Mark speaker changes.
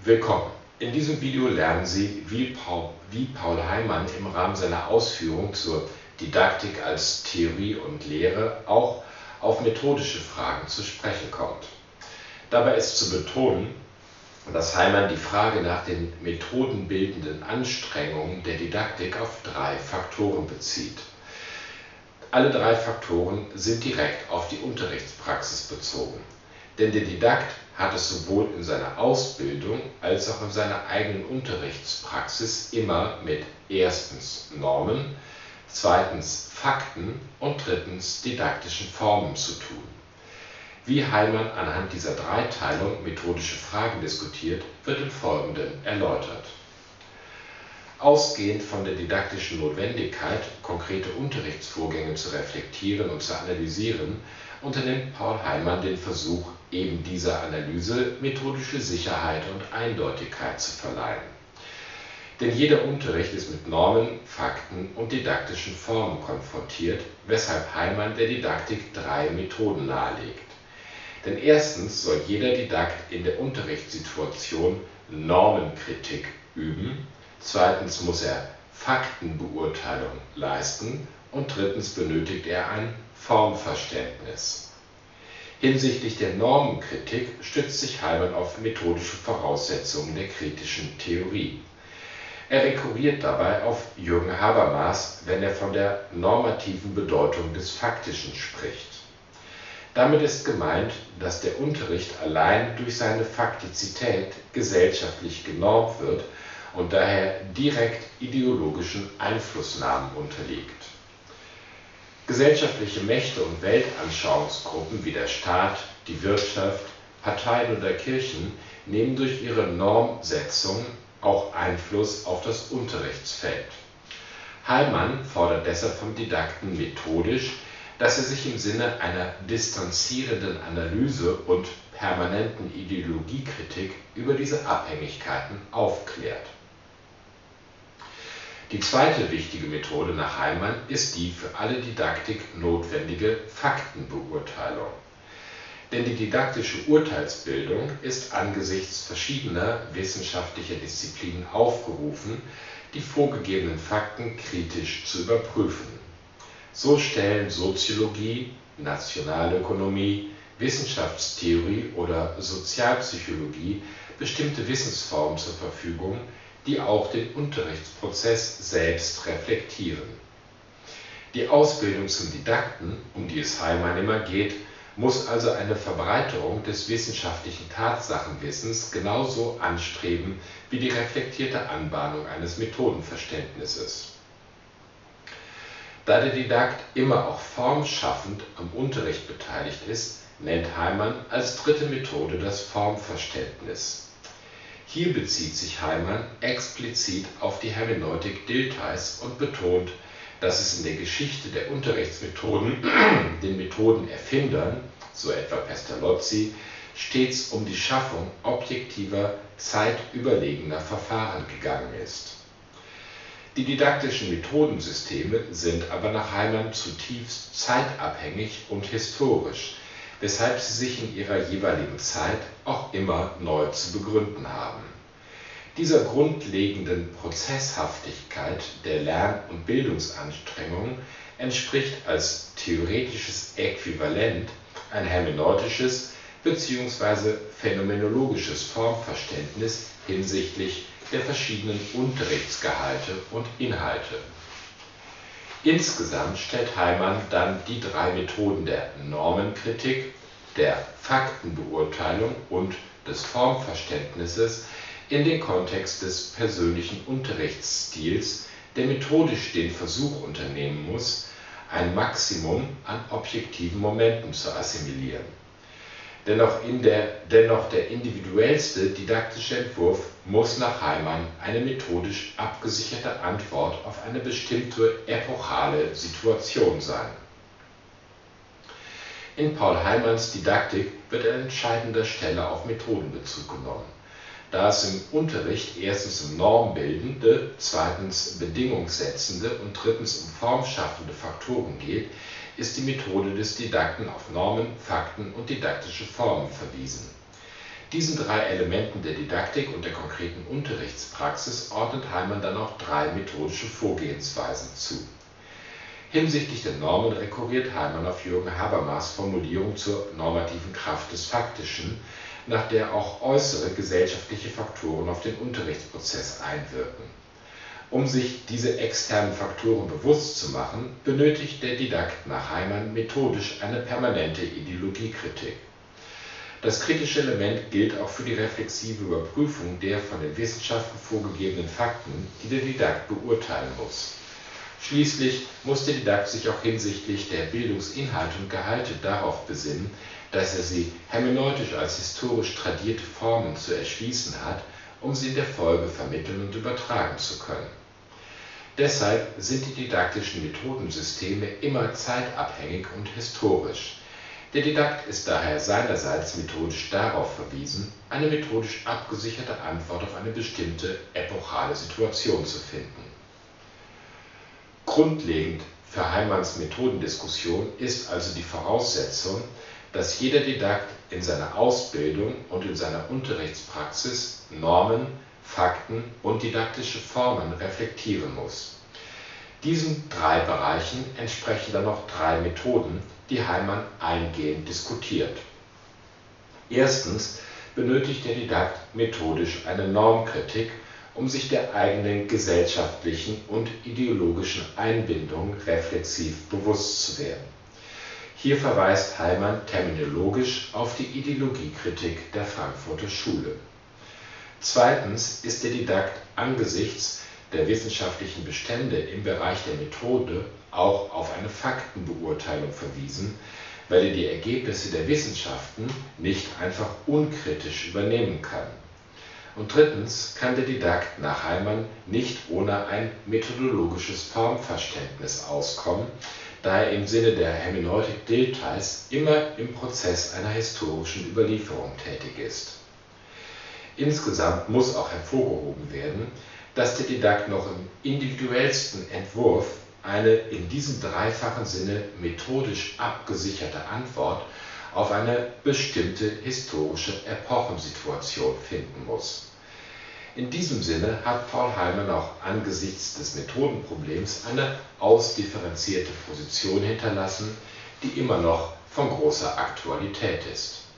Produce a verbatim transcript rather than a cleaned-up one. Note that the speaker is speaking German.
Speaker 1: Willkommen! In diesem Video lernen Sie, wie Paul, wie Paul Heimann im Rahmen seiner Ausführungen zur Didaktik als Theorie und Lehre auch auf methodische Fragen zu sprechen kommt. Dabei ist zu betonen, dass Heimann die Frage nach den methodenbildenden Anstrengungen der Didaktik auf drei Faktoren bezieht. Alle drei Faktoren sind direkt auf die Unterrichtspraxis bezogen, denn der Didakt hat es sowohl in seiner Ausbildung als auch in seiner eigenen Unterrichtspraxis immer mit erstens Normen, zweitens Fakten und drittens didaktischen Formen zu tun. Wie Heimann anhand dieser Dreiteilung methodische Fragen diskutiert, wird im Folgenden erläutert. Ausgehend von der didaktischen Notwendigkeit, konkrete Unterrichtsvorgänge zu reflektieren und zu analysieren, unternimmt Paul Heimann den Versuch, eben dieser Analyse methodische Sicherheit und Eindeutigkeit zu verleihen. Denn jeder Unterricht ist mit Normen, Fakten und didaktischen Formen konfrontiert, weshalb Heimann der Didaktik drei Methoden nahelegt. Denn erstens soll jeder Didakt in der Unterrichtssituation Normenkritik üben, zweitens muss er Faktenbeurteilung leisten und drittens benötigt er ein Formverständnis. Hinsichtlich der Normenkritik stützt sich Heimann auf methodische Voraussetzungen der kritischen Theorie. Er rekurriert dabei auf Jürgen Habermas, wenn er von der normativen Bedeutung des Faktischen spricht. Damit ist gemeint, dass der Unterricht allein durch seine Faktizität gesellschaftlich genormt wird und daher direkt ideologischen Einflussnahmen unterliegt. Gesellschaftliche Mächte und Weltanschauungsgruppen wie der Staat, die Wirtschaft, Parteien oder Kirchen nehmen durch ihre Normsetzung auch Einfluss auf das Unterrichtsfeld. Heimann fordert deshalb vom Didakten methodisch, dass er sich im Sinne einer distanzierenden Analyse und permanenten Ideologiekritik über diese Abhängigkeiten aufklärt. Die zweite wichtige Methode nach Heimann ist die für alle Didaktik notwendige Faktenbeurteilung. Denn die didaktische Urteilsbildung ist angesichts verschiedener wissenschaftlicher Disziplinen aufgerufen, die vorgegebenen Fakten kritisch zu überprüfen. So stellen Soziologie, Nationalökonomie, Wissenschaftstheorie oder Sozialpsychologie bestimmte Wissensformen zur Verfügung, die auch den Unterrichtsprozess selbst reflektieren. Die Ausbildung zum Didakten, um die es Heimann immer geht, muss also eine Verbreiterung des wissenschaftlichen Tatsachenwissens genauso anstreben wie die reflektierte Anbahnung eines Methodenverständnisses. Da der Didakt immer auch formschaffend am Unterricht beteiligt ist, nennt Heimann als dritte Methode das Formverständnis. Hier bezieht sich Heimann explizit auf die Hermeneutik Diltheys und betont, dass es in der Geschichte der Unterrichtsmethoden den Methodenerfindern, so etwa Pestalozzi, stets um die Schaffung objektiver, zeitüberlegener Verfahren gegangen ist. Die didaktischen Methodensysteme sind aber nach Heimann zutiefst zeitabhängig und historisch, weshalb sie sich in ihrer jeweiligen Zeit auch immer neu zu begründen haben. Dieser grundlegenden Prozesshaftigkeit der Lern- und Bildungsanstrengungen entspricht als theoretisches Äquivalent ein hermeneutisches bzw. phänomenologisches Formverständnis hinsichtlich der verschiedenen Unterrichtsgehalte und Inhalte. Insgesamt stellt Heimann dann die drei Methoden der Normenkritik, der Faktenbeurteilung und des Formverständnisses in den Kontext des persönlichen Unterrichtsstils, der methodisch den Versuch unternehmen muss, ein Maximum an objektiven Momenten zu assimilieren. Dennoch, in der, dennoch der individuellste didaktische Entwurf muss nach Heimann eine methodisch abgesicherte Antwort auf eine bestimmte epochale Situation sein. In Paul Heimanns Didaktik wird an entscheidender Stelle auf Methodenbezug genommen. Da es im Unterricht erstens um normbildende, zweitens bedingungssetzende und drittens um formschaffende Faktoren geht, ist die Methode des Didakten auf Normen, Fakten und didaktische Formen verwiesen. Diesen drei Elementen der Didaktik und der konkreten Unterrichtspraxis ordnet Heimann dann auch drei methodische Vorgehensweisen zu. Hinsichtlich der Normen rekurriert Heimann auf Jürgen Habermas Formulierung zur normativen Kraft des Faktischen, nach der auch äußere gesellschaftliche Faktoren auf den Unterrichtsprozess einwirken. Um sich diese externen Faktoren bewusst zu machen, benötigt der Didakt nach Heimann methodisch eine permanente Ideologiekritik. Das kritische Element gilt auch für die reflexive Überprüfung der von den Wissenschaften vorgegebenen Fakten, die der Didakt beurteilen muss. Schließlich muss der Didakt sich auch hinsichtlich der Bildungsinhalte und Gehalte darauf besinnen, dass er sie hermeneutisch als historisch tradierte Formen zu erschließen hat, um sie in der Folge vermitteln und übertragen zu können. Deshalb sind die didaktischen Methodensysteme immer zeitabhängig und historisch. Der Didakt ist daher seinerseits methodisch darauf verwiesen, eine methodisch abgesicherte Antwort auf eine bestimmte epochale Situation zu finden. Grundlegend für Heimanns Methodendiskussion ist also die Voraussetzung, dass jeder Didakt in seiner Ausbildung und in seiner Unterrichtspraxis Normen, Fakten und didaktische Formen reflektieren muss. Diesen drei Bereichen entsprechen dann noch drei Methoden, die Heimann eingehend diskutiert. Erstens benötigt der Didakt methodisch eine Normkritik, um sich der eigenen gesellschaftlichen und ideologischen Einbindung reflexiv bewusst zu werden. Hier verweist Heimann terminologisch auf die Ideologiekritik der Frankfurter Schule. Zweitens ist der Didakt angesichts der wissenschaftlichen Bestände im Bereich der Methode auch auf eine Faktenbeurteilung verwiesen, weil er die Ergebnisse der Wissenschaften nicht einfach unkritisch übernehmen kann. Und drittens kann der Didakt nach Heimann nicht ohne ein methodologisches Formverständnis auskommen, da er im Sinne der Hermeneutik Diltheys immer im Prozess einer historischen Überlieferung tätig ist. Insgesamt muss auch hervorgehoben werden, dass der Didakt noch im individuellsten Entwurf eine in diesem dreifachen Sinne methodisch abgesicherte Antwort auf eine bestimmte historische Epochensituation finden muss. In diesem Sinne hat Paul Heimann auch angesichts des Methodenproblems eine ausdifferenzierte Position hinterlassen, die immer noch von großer Aktualität ist.